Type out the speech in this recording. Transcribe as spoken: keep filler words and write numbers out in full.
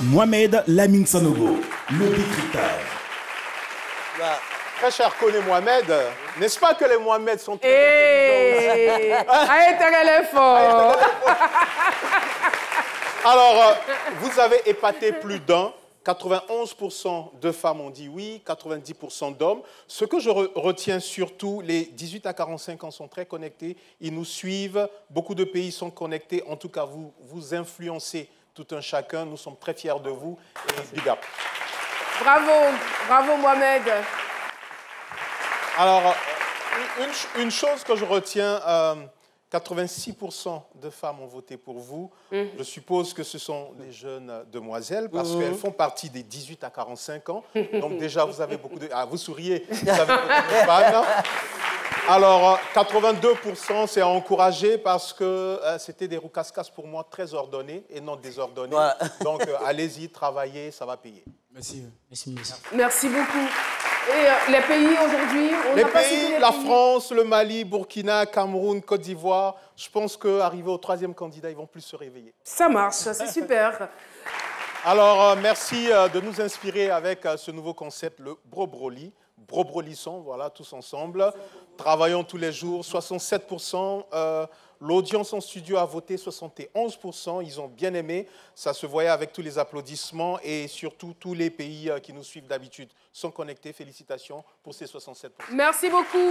Mohamed Lamine Sanogo, le décryptage. Bah, très cher Koné Mohamed, n'est-ce pas que les Mohamed sont très hey, intelligents? Alors, euh, vous avez épaté plus d'un. quatre-vingt-onze pour cent de femmes ont dit oui, quatre-vingt-dix pour cent d'hommes. Ce que je re retiens surtout, les dix-huit à quarante-cinq ans sont très connectés. Ils nous suivent. Beaucoup de pays sont connectés. En tout cas, vous, vous influencez tout un chacun. Nous sommes très fiers de vous. Et big up. Bravo, bravo Mohamed. Alors, une, une chose que je retiens, euh, quatre-vingt-six pour cent de femmes ont voté pour vous. Mmh. Je suppose que ce sont des jeunes demoiselles parce mmh. qu'elles font partie des dix-huit à quarante-cinq ans. Donc déjà, vous avez beaucoup de... Ah, vous souriez, vous avez beaucoup de fans. Alors, quatre-vingt-deux pour cent, c'est à encourager parce que euh, c'était des roucascas pour moi très ordonnés et non désordonnés. Ouais. Donc, euh, allez-y, travaillez, ça va payer. Merci. Merci, merci. Merci beaucoup. Et euh, les pays aujourd'hui, on les n'a pas pays, les la pays. France, le Mali, Burkina, Cameroun, Côte d'Ivoire, je pense qu'arrivé au troisième candidat, ils vont plus se réveiller. Ça marche, c'est super. Alors, euh, merci euh, de nous inspirer avec euh, ce nouveau concept, le Bro-Broly. Bro-Brolissons, voilà, tous ensemble. Travaillons tous les jours, soixante-sept pour cent. Euh, L'audience en studio a voté soixante et onze pour cent. Ils ont bien aimé. Ça se voyait avec tous les applaudissements et surtout tous les pays euh, qui nous suivent d'habitude sont connectés. Félicitations pour ces soixante-sept pour cent. Merci beaucoup.